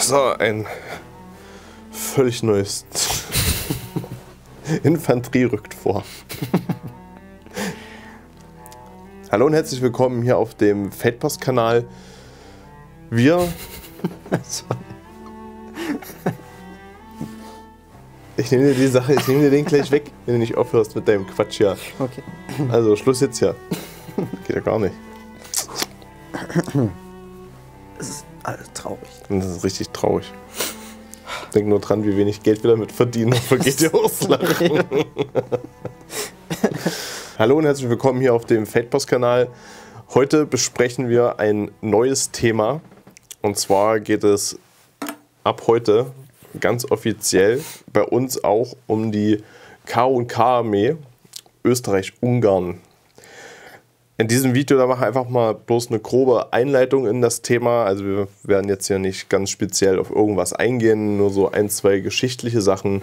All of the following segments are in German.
So, ein völlig neues Infanterie rückt vor. Hallo und herzlich willkommen hier auf dem Feldpost-Kanal. Ich nehme dir die Sache, ich nehme dir den gleich weg, wenn du nicht aufhörst mit deinem Quatsch hier. Okay. Also Schluss jetzt hier. Geht ja gar nicht. Das ist alles traurig. Das ist richtig traurig. Denk nur dran, wie wenig Geld wir damit verdienen, dann vergeht dir auslachen. Hallo und herzlich willkommen hier auf dem Feldpost-Kanal. Heute besprechen wir ein neues Thema. Und zwar geht es ab heute ganz offiziell bei uns auch um die K&K-Armee Österreich-Ungarn. In diesem Video da mache ich einfach mal bloß eine grobe Einleitung in das Thema. Also wir werden jetzt ja nicht ganz speziell auf irgendwas eingehen, nur so ein, zwei geschichtliche Sachen.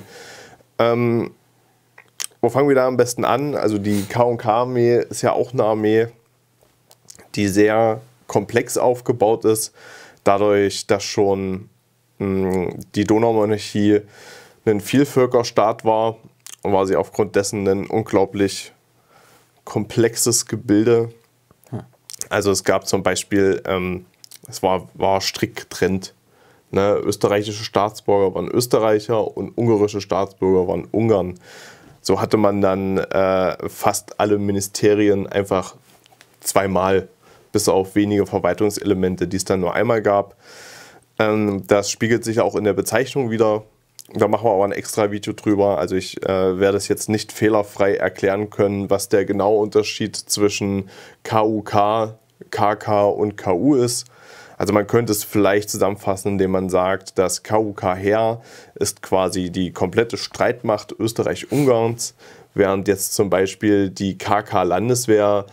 Wo fangen wir da am besten an? Also die K&K-Armee ist ja auch eine Armee, die sehr komplex aufgebaut ist. Dadurch, dass schon die Donaumonarchie ein Vielvölkerstaat war, war sie aufgrund dessen ein unglaublich komplexes Gebilde. Also es gab zum Beispiel, es war strikt getrennt. Ne? Österreichische Staatsbürger waren Österreicher und ungarische Staatsbürger waren Ungarn. So hatte man dann fast alle Ministerien einfach zweimal, bis auf wenige Verwaltungselemente, die es dann nur einmal gab. Das spiegelt sich auch in der Bezeichnung wieder. Da machen wir aber ein extra Video drüber. Also ich werde es jetzt nicht fehlerfrei erklären können, was der genaue Unterschied zwischen KUK, KK und KU ist. Also man könnte es vielleicht zusammenfassen, indem man sagt, das KUK-Heer ist quasi die komplette Streitmacht Österreich-Ungarns, während jetzt zum Beispiel die KK-Landeswehr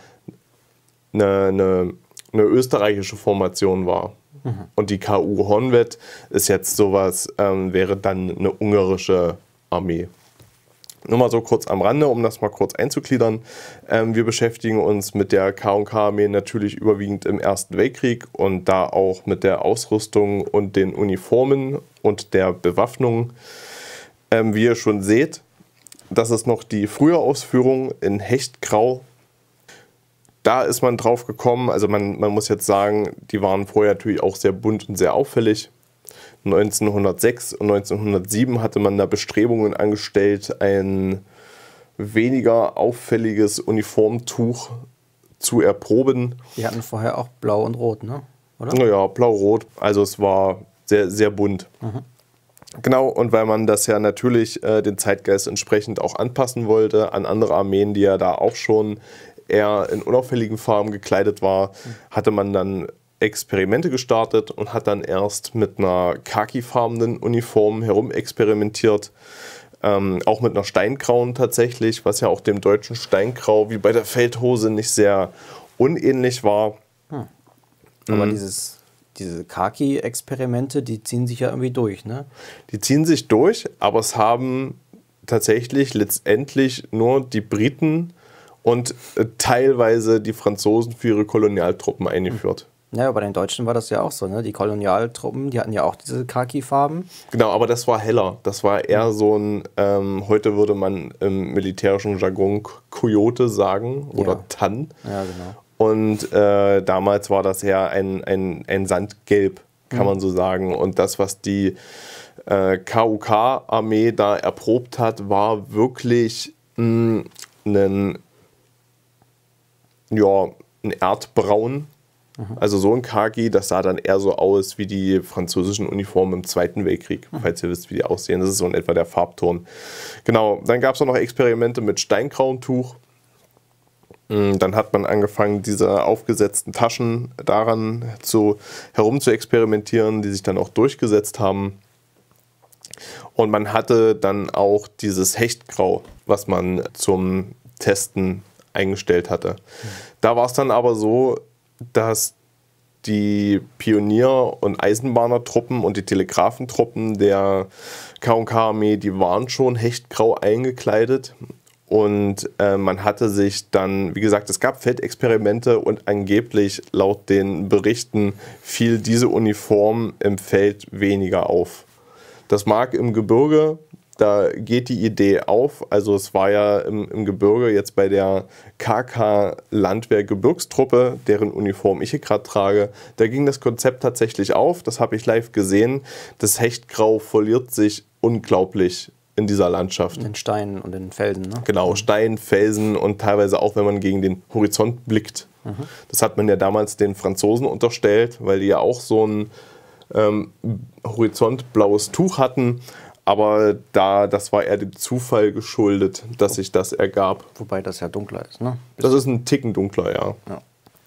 eine österreichische Formation war. Und die KU Honved ist jetzt sowas, wäre dann eine ungarische Armee. Nur mal so kurz am Rande, um das mal kurz einzugliedern. Wir beschäftigen uns mit der K&K-Armee natürlich überwiegend im Ersten Weltkrieg und da auch mit der Ausrüstung und den Uniformen und der Bewaffnung. Wie ihr schon seht, das ist noch die frühe Ausführung in Hechtgrau. Da ist man drauf gekommen, also man muss jetzt sagen, die waren vorher natürlich auch sehr bunt und sehr auffällig. 1906 und 1907 hatte man da Bestrebungen angestellt, ein weniger auffälliges Uniformtuch zu erproben. Die hatten vorher auch blau und rot, ne? Oder? Naja, blau-rot, also es war sehr, sehr bunt. Genau, und weil man das ja natürlich den Zeitgeist entsprechend auch anpassen wollte an andere Armeen, die ja da auch schon eher in unauffälligen Farben gekleidet war, hatte man dann Experimente gestartet und hat dann erst mit einer khakifarbenen Uniform herumexperimentiert. Auch mit einer steingrauen tatsächlich, was ja auch dem deutschen Steingrau wie bei der Feldhose nicht sehr unähnlich war. Aber diese Khaki-Experimente, die ziehen sich ja irgendwie durch, ne? Die ziehen sich durch, aber es haben tatsächlich letztendlich nur die Briten und teilweise die Franzosen für ihre Kolonialtruppen eingeführt. Ja, bei den Deutschen war das ja auch so, ne? Die Kolonialtruppen, die hatten ja auch diese Khaki-Farben. Genau, aber das war heller. Das war eher so ein, heute würde man im militärischen Jargon Coyote sagen oder Ja. Tann. Ja, genau. Und damals war das eher ein Sandgelb, kann man so sagen. Und das, was die KUK-Armee da erprobt hat, war wirklich ein Erdbraun. Also so ein Khaki, das sah dann eher so aus wie die französischen Uniformen im Zweiten Weltkrieg, falls ihr wisst, wie die aussehen. Das ist so in etwa der Farbton. Genau, dann gab es auch noch Experimente mit steingrauem Tuch. Dann hat man angefangen, diese aufgesetzten Taschen daran herum zu experimentieren, die sich dann auch durchgesetzt haben. Und man hatte dann auch dieses Hechtgrau, was man zum Testen eingestellt hatte. Da war es dann aber so, dass die Pionier- und Eisenbahnertruppen und die Telegrafentruppen der K&K-Armee, die waren schon hechtgrau eingekleidet. Und man hatte sich dann, wie gesagt, es gab Feldexperimente und angeblich laut den Berichten fiel diese Uniform im Feld weniger auf. Das mag im Gebirge, da geht die Idee auf. Also es war ja im Gebirge jetzt bei der KK Landwehr Gebirgstruppe, deren Uniform ich hier gerade trage, da ging das Konzept tatsächlich auf. Das habe ich live gesehen. Das Hechtgrau verliert sich unglaublich in dieser Landschaft. In den Steinen und in den Felsen, ne? Genau, Stein, Felsen und teilweise auch, wenn man gegen den Horizont blickt. Das hat man ja damals den Franzosen unterstellt, weil die ja auch so ein horizontblaues Tuch hatten. Aber das war eher dem Zufall geschuldet, dass sich das ergab. Wobei das ja dunkler ist, ne? Das ist ein Ticken dunkler, ja. Ja.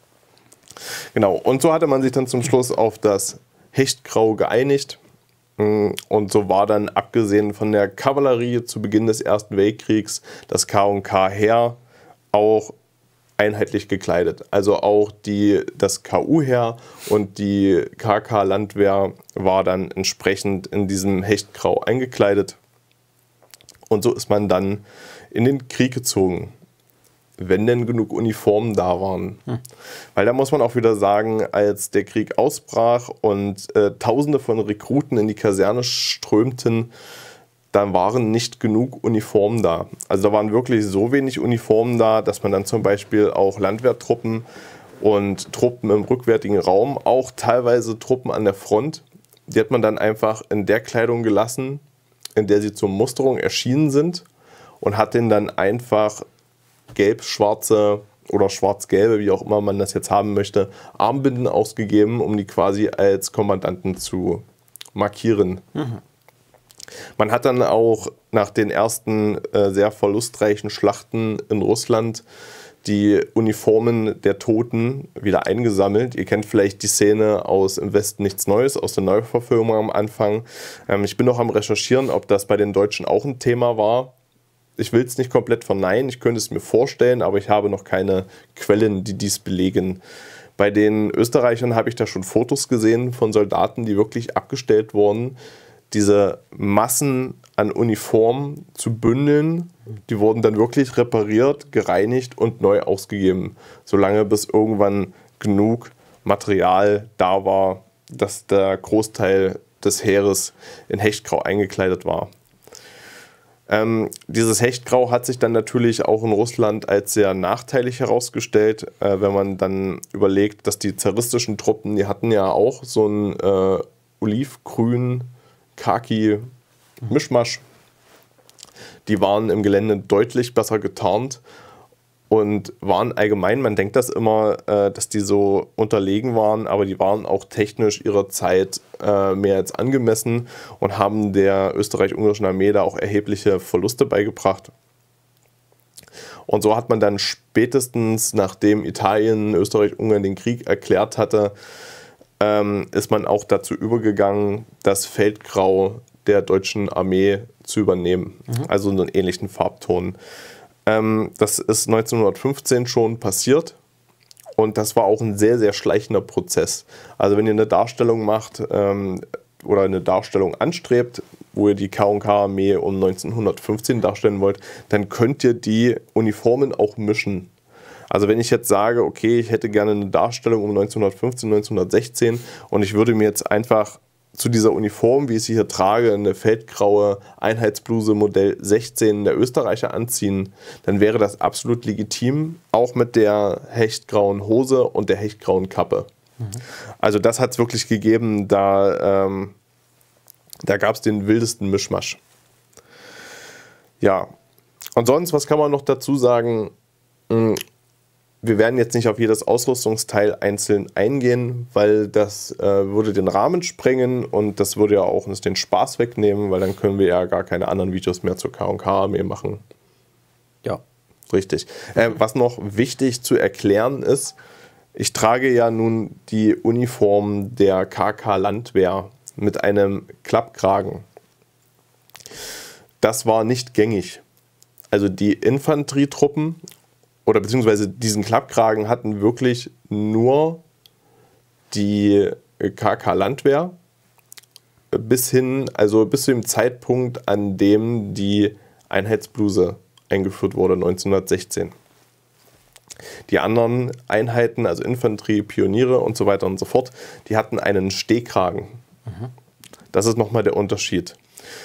Genau, und so hatte man sich dann zum Schluss auf das Hechtgrau geeinigt. Und so war dann, abgesehen von der Kavallerie zu Beginn des Ersten Weltkriegs, das K&K Heer auch einheitlich gekleidet. Also auch das KU-Heer und die KK Landwehr war dann entsprechend in diesem Hechtgrau eingekleidet. Und so ist man dann in den Krieg gezogen, wenn denn genug Uniformen da waren. Weil da muss man auch wieder sagen, als der Krieg ausbrach und Tausende von Rekruten in die Kaserne strömten, dann waren nicht genug Uniformen da. Also da waren wirklich so wenig Uniformen da, dass man dann zum Beispiel auch Landwehrtruppen und Truppen im rückwärtigen Raum, auch teilweise Truppen an der Front, die hat man dann einfach in der Kleidung gelassen, in der sie zur Musterung erschienen sind und hat denen dann einfach gelb-schwarze oder schwarz-gelbe, wie auch immer man das jetzt haben möchte, Armbinden ausgegeben, um die quasi als Kommandanten zu markieren. Man hat dann auch nach den ersten sehr verlustreichen Schlachten in Russland die Uniformen der Toten wieder eingesammelt. Ihr kennt vielleicht die Szene aus Im Westen nichts Neues, aus der Neuverfilmung am Anfang. Ich bin noch am Recherchieren, ob das bei den Deutschen auch ein Thema war. Ich will es nicht komplett verneinen, ich könnte es mir vorstellen, aber ich habe noch keine Quellen, die dies belegen. Bei den Österreichern habe ich da schon Fotos gesehen von Soldaten, die wirklich abgestellt wurden. Diese Massen an Uniformen zu bündeln, die wurden dann wirklich repariert, gereinigt und neu ausgegeben. Solange bis irgendwann genug Material da war, dass der Großteil des Heeres in Hechtgrau eingekleidet war. Dieses Hechtgrau hat sich dann natürlich auch in Russland als sehr nachteilig herausgestellt, wenn man dann überlegt, dass die zaristischen Truppen, die hatten ja auch so einen olivgrün Khaki-Mischmasch. Die waren im Gelände deutlich besser getarnt und waren allgemein, man denkt das immer, dass die so unterlegen waren, aber die waren auch technisch ihrer Zeit mehr als angemessen und haben der österreich-ungarischen Armee da auch erhebliche Verluste beigebracht. Und so hat man dann spätestens, nachdem Italien, Österreich-Ungarn den Krieg erklärt hatte, ist man auch dazu übergegangen, das Feldgrau der deutschen Armee zu übernehmen. Also einen ähnlichen Farbton. Das ist 1915 schon passiert und das war auch ein sehr, sehr schleichender Prozess. Also wenn ihr eine Darstellung macht oder eine Darstellung anstrebt, wo ihr die K&K-Armee um 1915 darstellen wollt, dann könnt ihr die Uniformen auch mischen. Also wenn ich jetzt sage, okay, ich hätte gerne eine Darstellung um 1915, 1916 und ich würde mir jetzt einfach zu dieser Uniform, wie ich sie hier trage, eine feldgraue Einheitsbluse Modell 16 der Österreicher anziehen, dann wäre das absolut legitim, auch mit der hechtgrauen Hose und der hechtgrauen Kappe. Also das hat es wirklich gegeben, da gab es den wildesten Mischmasch. Ja, und sonst, was kann man noch dazu sagen? Wir werden jetzt nicht auf jedes Ausrüstungsteil einzeln eingehen, weil das würde den Rahmen sprengen und das würde ja auch uns den Spaß wegnehmen, weil dann können wir ja gar keine anderen Videos mehr zur K&K-Armee machen. Ja. Richtig. Was noch wichtig zu erklären ist, ich trage ja nun die Uniform der KK Landwehr mit einem Klappkragen. Das war nicht gängig. Also die Infanterietruppen oder beziehungsweise diesen Klappkragen hatten wirklich nur die KK Landwehr bis zu dem Zeitpunkt, an dem die Einheitsbluse eingeführt wurde, 1916. Die anderen Einheiten, also Infanterie, Pioniere und so weiter und so fort, die hatten einen Stehkragen. Das ist nochmal der Unterschied.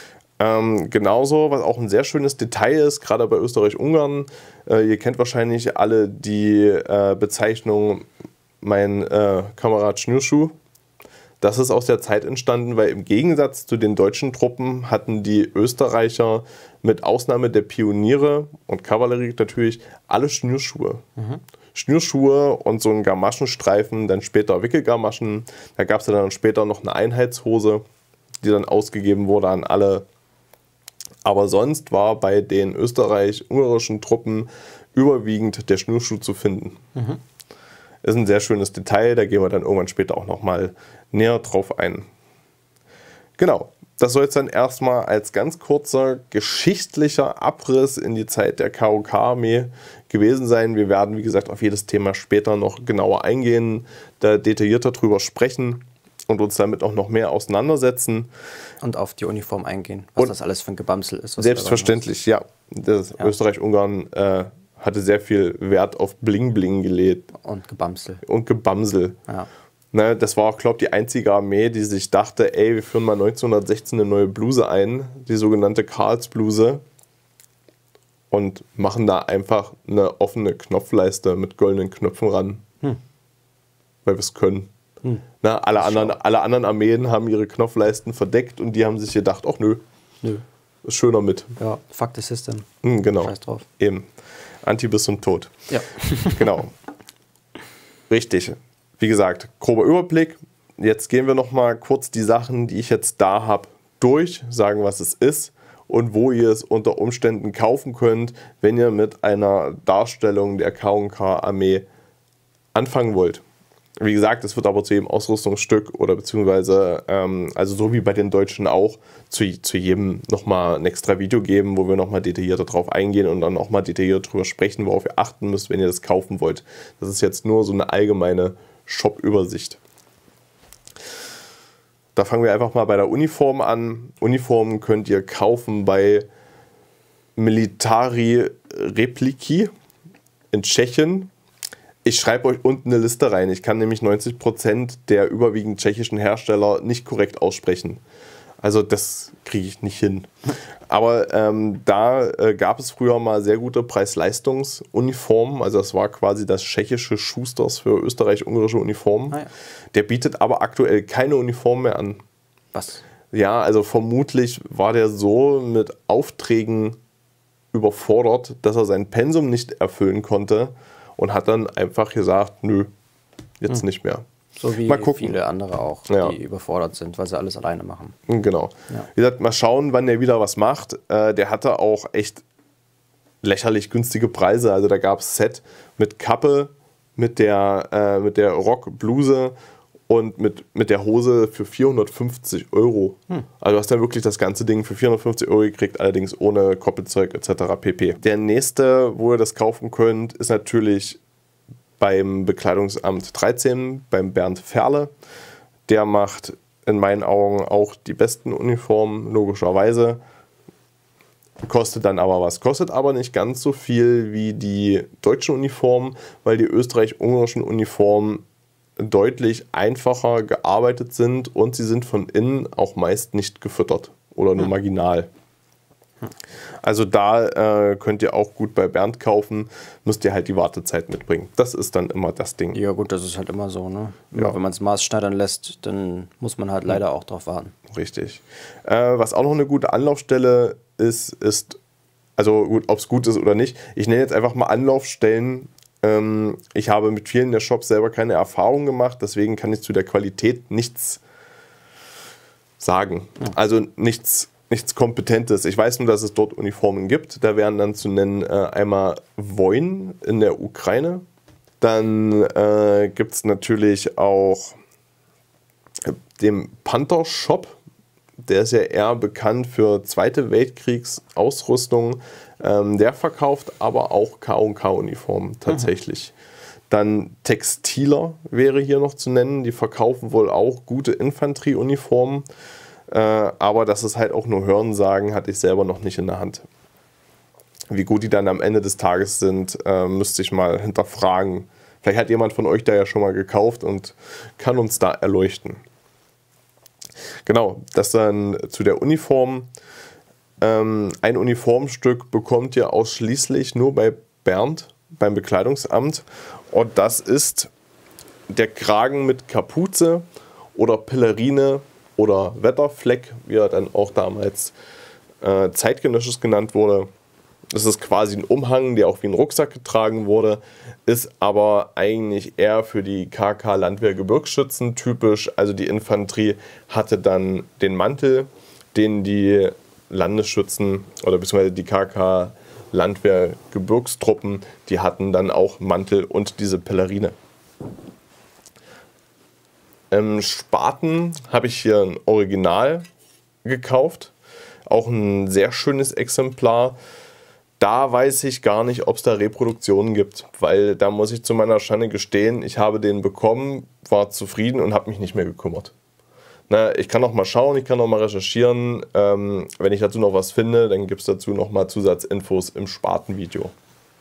Genauso, was auch ein sehr schönes Detail ist, gerade bei Österreich-Ungarn, ihr kennt wahrscheinlich alle die Bezeichnung mein Kamerad Schnürschuh. Das ist aus der Zeit entstanden, weil im Gegensatz zu den deutschen Truppen hatten die Österreicher mit Ausnahme der Pioniere und Kavallerie natürlich alle Schnürschuhe. Schnürschuhe und so ein Gamaschenstreifen, dann später Wickelgamaschen. Da gab es dann später noch eine Einheitshose, die dann ausgegeben wurde an alle. Aber sonst war bei den österreich-ungarischen Truppen überwiegend der Schnürschuh zu finden. Ist ein sehr schönes Detail, da gehen wir dann irgendwann später auch nochmal näher drauf ein. Genau, das soll jetzt dann erstmal als ganz kurzer geschichtlicher Abriss in die Zeit der KOK-Armee gewesen sein. Wir werden, wie gesagt, auf jedes Thema später noch genauer eingehen, da detaillierter drüber sprechen und uns damit auch noch mehr auseinandersetzen. Und auf die Uniform eingehen, was das alles für ein Gebamsel ist. Selbstverständlich, ja. Österreich-Ungarn hatte sehr viel Wert auf Bling-Bling gelegt. Und Gebamsel. Und Gebamsel. Ja. Ne, das war auch, glaube ich, die einzige Armee, die sich dachte, ey, wir führen mal 1916 eine neue Bluse ein, die sogenannte Karlsbluse, und machen da einfach eine offene Knopfleiste mit goldenen Knöpfen ran. Weil wir es können. Na, alle anderen Armeen haben ihre Knopfleisten verdeckt und die haben sich gedacht, ach nö, ist schöner mit. Ja, fuck the system. Genau. Scheiß drauf. Eben. Anti bis zum Tod. Ja. Genau. Richtig. Wie gesagt, grober Überblick. Jetzt gehen wir noch mal kurz die Sachen, die ich jetzt da habe, durch, sagen, was es ist und wo ihr es unter Umständen kaufen könnt, wenn ihr mit einer Darstellung der K&K-Armee anfangen wollt. Wie gesagt, es wird aber zu jedem Ausrüstungsstück oder beziehungsweise, also so wie bei den Deutschen auch, zu jedem nochmal ein extra Video geben, wo wir nochmal detaillierter drauf eingehen und dann nochmal detailliert drüber sprechen, worauf ihr achten müsst, wenn ihr das kaufen wollt. Das ist jetzt nur so eine allgemeine Shop-Übersicht. Da fangen wir einfach mal bei der Uniform an. Uniformen könnt ihr kaufen bei Militari Repliki in Tschechien. Ich schreibe euch unten eine Liste rein. Ich kann nämlich 90% der überwiegend tschechischen Hersteller nicht korrekt aussprechen. Also das kriege ich nicht hin. Aber da gab es früher mal sehr gute Preis-Leistungs-Uniformen. Also das war quasi das tschechische Schusters für österreich-ungarische Uniformen. Ah, ja. Der bietet aber aktuell keine Uniform mehr an. Was? Ja, also vermutlich war der so mit Aufträgen überfordert, dass er sein Pensum nicht erfüllen konnte. Und hat dann einfach gesagt, nö, jetzt nicht mehr. So wie viele andere auch, die überfordert sind, weil sie alles alleine machen. Genau. Ja. Wie gesagt, mal schauen, wann der wieder was macht. Der hatte auch echt lächerlich günstige Preise. Also da gab es Set mit Kappe, mit der Rockbluse und mit der Hose für 450 €. Also du hast dann wirklich das ganze Ding für 450 € gekriegt, allerdings ohne Koppelzeug etc. pp. Der nächste, wo ihr das kaufen könnt, ist natürlich beim Bekleidungsamt 13, beim Bernd Ferle. Der macht in meinen Augen auch die besten Uniformen, logischerweise. Kostet dann aber was. Kostet aber nicht ganz so viel wie die deutschen Uniformen, weil die österreich-ungarischen Uniformen deutlich einfacher gearbeitet sind und sie sind von innen auch meist nicht gefüttert oder nur marginal. Also da könnt ihr auch gut bei Bernd kaufen, müsst ihr halt die Wartezeit mitbringen. Das ist dann immer das Ding. Ja gut, das ist halt immer so, ne? Ja. Wenn man es maßschneidern lässt, dann muss man halt leider auch drauf warten. Richtig. Was auch noch eine gute Anlaufstelle ist, also gut, ob es gut ist oder nicht, ich nenne jetzt einfach mal Anlaufstellen. Ich habe mit vielen der Shops selber keine Erfahrung gemacht, deswegen kann ich zu der Qualität nichts sagen. Also nichts Kompetentes. Ich weiß nur, dass es dort Uniformen gibt. Da wären dann zu nennen einmal Voin in der Ukraine. Dann gibt es natürlich auch den Panther Shop. Der ist ja eher bekannt für Zweite Weltkriegsausrüstung. Der verkauft aber auch K&K-Uniformen tatsächlich. Dann Textiler wäre hier noch zu nennen. Die verkaufen wohl auch gute Infanterieuniformen. Aber das ist halt auch nur Hörensagen, hatte ich selber noch nicht in der Hand. Wie gut die dann am Ende des Tages sind, müsste ich mal hinterfragen. Vielleicht hat jemand von euch da ja schon mal gekauft und kann uns da erleuchten. Genau, das dann zu der Uniform. Ein Uniformstück bekommt ihr ausschließlich nur bei Bernd, beim Bekleidungsamt. Und das ist der Kragen mit Kapuze oder Pelerine oder Wetterfleck, wie er dann auch damals zeitgenössisch genannt wurde. Das ist quasi ein Umhang, der auch wie ein Rucksack getragen wurde, ist aber eigentlich eher für die KK Landwehr-Gebirgsschützen typisch. Also die Infanterie hatte dann den Mantel, den die Landesschützen oder beziehungsweise die KK Landwehr-Gebirgstruppen, die hatten dann auch Mantel und diese Pelerine. Spaten habe ich hier ein Original gekauft, auch ein sehr schönes Exemplar. Da weiß ich gar nicht, ob es da Reproduktionen gibt, weil da muss ich zu meiner Schande gestehen, ich habe den bekommen, war zufrieden und habe mich nicht mehr gekümmert. Na, ich kann noch mal schauen, ich kann noch mal recherchieren. Wenn ich dazu noch was finde, dann gibt es dazu noch mal Zusatzinfos im Spatenvideo.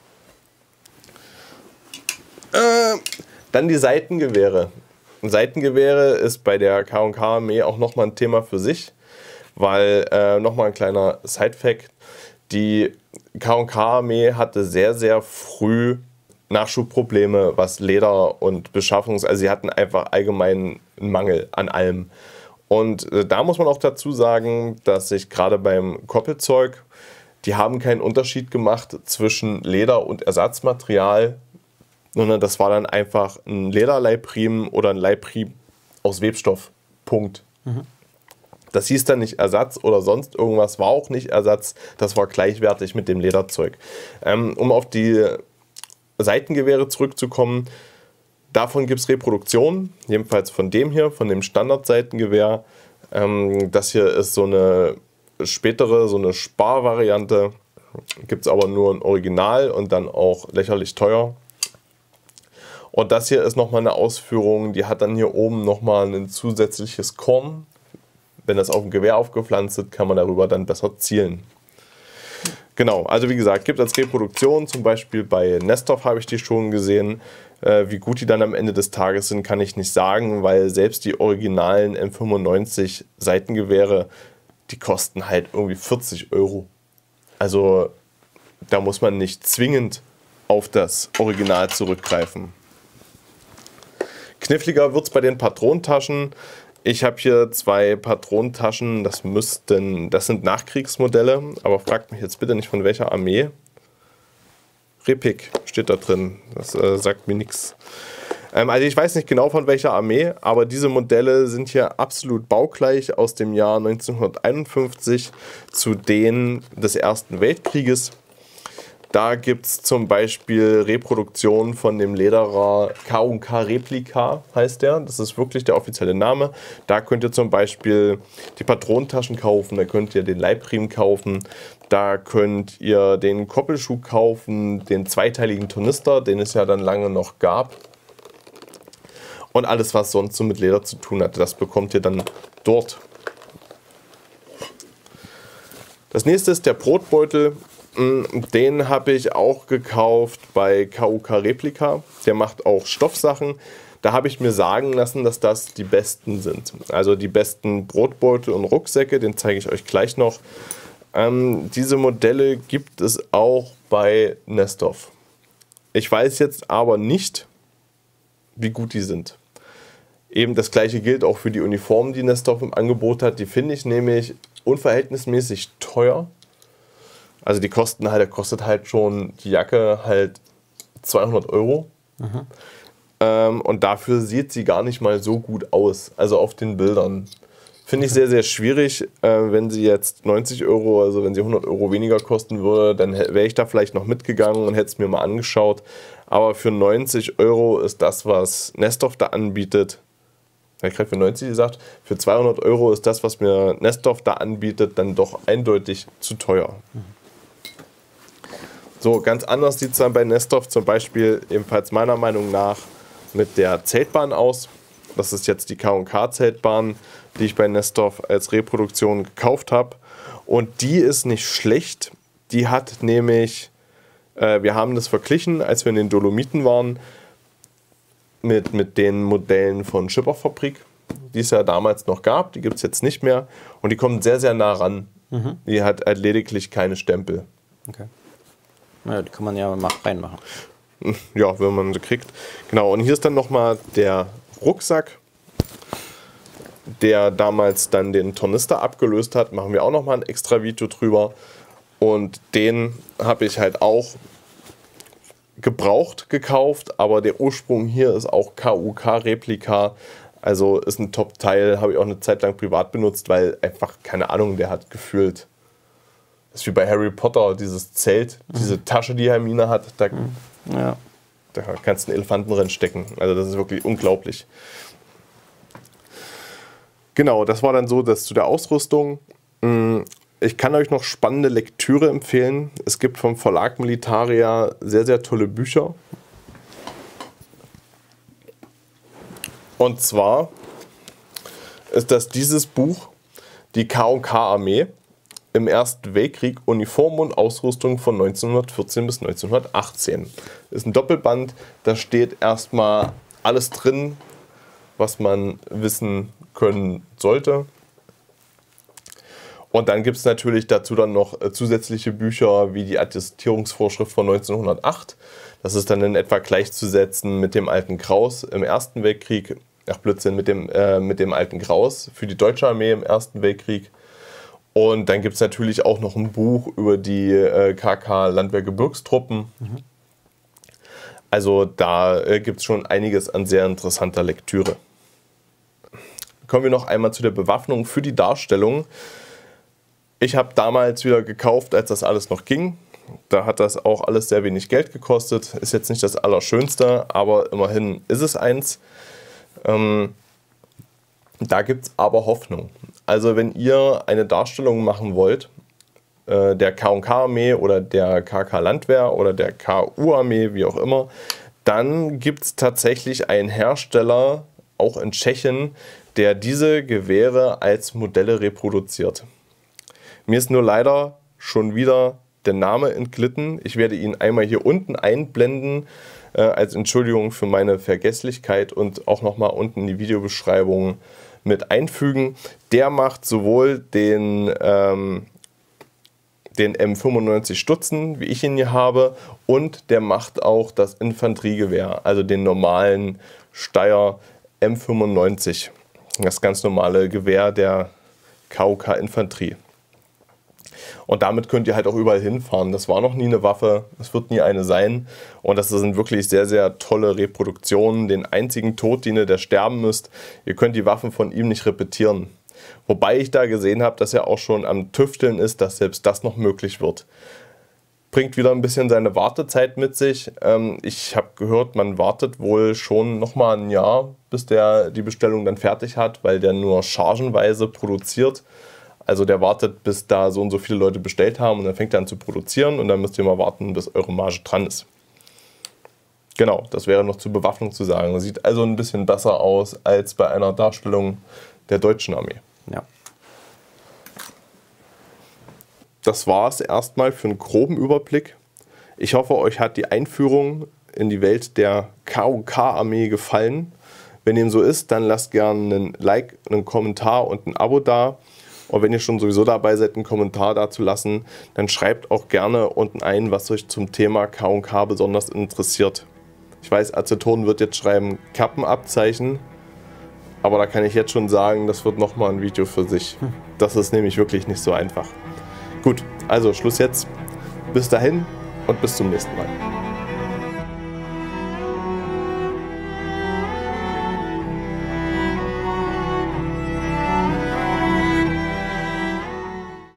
Dann die Seitengewehre. Seitengewehre ist bei der K&K-Armee auch noch mal ein Thema für sich, weil, noch mal ein kleiner Side-Fact, die K&K-Armee hatte sehr, sehr früh Nachschubprobleme, was Leder und also sie hatten einfach allgemein einen Mangel an allem. Und da muss man auch dazu sagen, dass sich gerade beim Koppelzeug, die haben keinen Unterschied gemacht zwischen Leder und Ersatzmaterial, sondern das war dann einfach ein Lederleibriemen oder ein Leibriemen aus Webstoff. Punkt. Das hieß dann nicht Ersatz oder sonst irgendwas, war auch nicht Ersatz, das war gleichwertig mit dem Lederzeug. Um auf die Seitengewehre zurückzukommen, davon gibt es Reproduktionen, jedenfalls von dem hier, von dem Standard-Seitengewehr. Das hier ist so eine spätere, so eine Sparvariante, gibt es aber nur ein Original und dann auch lächerlich teuer. Und das hier ist nochmal eine Ausführung, die hat dann hier oben nochmal ein zusätzliches Korn. Wenn das auf dem Gewehr aufgepflanzt ist, kann man darüber dann besser zielen. Genau, also wie gesagt, gibt es als Reproduktion, zum Beispiel bei Nestov habe ich die schon gesehen. Wie gut die dann am Ende des Tages sind, kann ich nicht sagen, weil selbst die originalen M95 Seitengewehre, die kosten halt irgendwie 40 Euro. Also da muss man nicht zwingend auf das Original zurückgreifen. Kniffliger wird es bei den Patronentaschen. Ich habe hier 2 Patronentaschen, das sind Nachkriegsmodelle, aber fragt mich jetzt bitte nicht von welcher Armee. Repik steht da drin, das sagt mir nichts. Also ich weiß nicht genau von welcher Armee, aber diese Modelle sind hier absolut baugleich aus dem Jahr 1951 zu denen des Ersten Weltkrieges. Da gibt es zum Beispiel Reproduktionen von dem Lederer K&K Replika, heißt der. Das ist wirklich der offizielle Name. Da könnt ihr zum Beispiel die Patronentaschen kaufen, da könnt ihr den Leibriemen kaufen, da könnt ihr den Koppelschuh kaufen, den zweiteiligen Tornister, den es ja dann lange noch gab. Und alles, was sonst so mit Leder zu tun hat, das bekommt ihr dann dort. Das nächste ist der Brotbeutel. Den habe ich auch gekauft bei KUK Replika. Der macht auch Stoffsachen. Da habe ich mir sagen lassen, dass das die besten sind. Also die besten Brotbeutel und Rucksäcke, den zeige ich euch gleich noch. Diese Modelle gibt es auch bei Nestov. Ich weiß jetzt aber nicht, wie gut die sind. Eben das gleiche gilt auch für die Uniformen, die Nestov im Angebot hat. Die finde ich nämlich unverhältnismäßig teuer. Also die kostet halt schon die Jacke halt 200 Euro. Und dafür sieht sie gar nicht mal so gut aus. Also auf den Bildern. Finde ich sehr, sehr schwierig. Wenn sie jetzt 90 Euro, also wenn sie 100 Euro weniger kosten würde, dann wäre ich da vielleicht noch mitgegangen und hätte es mir mal angeschaut. Aber für 90 Euro ist das, was Nestov da anbietet, ich habe gerade für 90 gesagt, für 200 Euro ist das, was mir Nestov da anbietet, dann doch eindeutig zu teuer. So, ganz anders sieht es dann bei Nestov zum Beispiel ebenfalls meiner Meinung nach mit der Zeltbahn aus. Das ist jetzt die K&K Zeltbahn, die ich bei Nestov als Reproduktion gekauft habe. Und die ist nicht schlecht, Die hat nämlich, wir haben das verglichen, als wir in den Dolomiten waren, mit den Modellen von Schipperfabrik, die es ja damals noch gab. Die gibt es jetzt nicht mehr. Und die kommen sehr, sehr nah ran. Die hat halt lediglich keine Stempel. Okay. Naja, die kann man ja mal reinmachen. Ja, wenn man sie kriegt. Genau, und hier ist dann nochmal der Rucksack, der damals dann den Tornister abgelöst hat. Machen wir auch nochmal ein extra Video drüber. Und den habe ich halt auch gebraucht gekauft, aber der Ursprung hier ist auch KUK-Replika. Also ist ein Top-Teil, habe ich auch eine Zeit lang privat benutzt, weil einfach, keine Ahnung, der hat gefühlt. Das ist wie bei Harry Potter, dieses Zelt, diese Tasche, die Hermine hat, da kannst du einen Elefanten drin stecken. Also das ist wirklich unglaublich. Genau, das war dann so, das zu der Ausrüstung. Ich kann euch noch spannende Lektüre empfehlen. Es gibt vom Verlag Militaria sehr, sehr tolle Bücher. Und zwar ist das dieses Buch, die KUK-Armee im Ersten Weltkrieg, Uniform und Ausrüstung von 1914 bis 1918. Ist ein Doppelband, da steht erstmal alles drin, was man wissen können sollte. Und dann gibt es natürlich dazu dann noch zusätzliche Bücher wie die Attestierungsvorschrift von 1908. Das ist dann in etwa gleichzusetzen mit dem Alten Graus im Ersten Weltkrieg. Ach Blödsinn, mit dem Alten Graus für die deutsche Armee im Ersten Weltkrieg. Und dann gibt es natürlich auch noch ein Buch über die KK-Landwehr-Gebirgstruppen. Also da gibt es schon einiges an sehr interessanter Lektüre. Kommen wir noch einmal zu der Bewaffnung für die Darstellung. Ich habe damals wieder gekauft, als das alles noch ging. Da hat das auch alles sehr wenig Geld gekostet. Ist jetzt nicht das Allerschönste, aber immerhin ist es eins. Da gibt es aber Hoffnung. Also wenn ihr eine Darstellung machen wollt, der KUK-Armee oder der KK-Landwehr oder der KU-Armee, wie auch immer, dann gibt es tatsächlich einen Hersteller, auch in Tschechien, der diese Gewehre als Modelle reproduziert. Mir ist nur leider schon wieder der Name entglitten. Ich werde ihn einmal hier unten einblenden, als Entschuldigung für meine Vergesslichkeit und auch nochmal unten in die Videobeschreibung mit einfügen. Der macht sowohl den M95 Stutzen, wie ich ihn hier habe, und der macht auch das Infanteriegewehr, also den normalen Steyr M95. Das ganz normale Gewehr der KUK-Infanterie. Und damit könnt ihr halt auch überall hinfahren. Das war noch nie eine Waffe, es wird nie eine sein. Und das sind wirklich sehr, sehr tolle Reproduktionen. Den einzigen Totdiener, der sterben müsst, ihr könnt die Waffen von ihm nicht repetieren. Wobei ich da gesehen habe, dass er auch schon am Tüfteln ist, dass selbst das noch möglich wird. Bringt wieder ein bisschen seine Wartezeit mit sich. Ich habe gehört, man wartet wohl schon nochmal ein Jahr, bis der die Bestellung dann fertig hat, weil der nur chargenweise produziert. Also der wartet, bis da so und so viele Leute bestellt haben und dann fängt er an zu produzieren und dann müsst ihr mal warten, bis eure Marge dran ist. Genau, das wäre noch zur Bewaffnung zu sagen. Sieht also ein bisschen besser aus als bei einer Darstellung der deutschen Armee. Ja. Das war es erstmal für einen groben Überblick. Ich hoffe, euch hat die Einführung in die Welt der KUK-Armee gefallen. Wenn dem so ist, dann lasst gerne einen Like, einen Kommentar und ein Abo da. Und wenn ihr schon sowieso dabei seid, einen Kommentar da zu lassen, dann schreibt auch gerne unten ein, was euch zum Thema KUK besonders interessiert. Ich weiß, Aceton wird jetzt schreiben Kappenabzeichen, aber da kann ich jetzt schon sagen, das wird nochmal ein Video für sich. Das ist nämlich wirklich nicht so einfach. Gut, also Schluss jetzt. Bis dahin und bis zum nächsten Mal.